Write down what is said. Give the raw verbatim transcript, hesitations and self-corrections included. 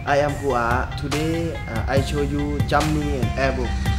I am Hua. Today uh, I show you jump knee and elbow.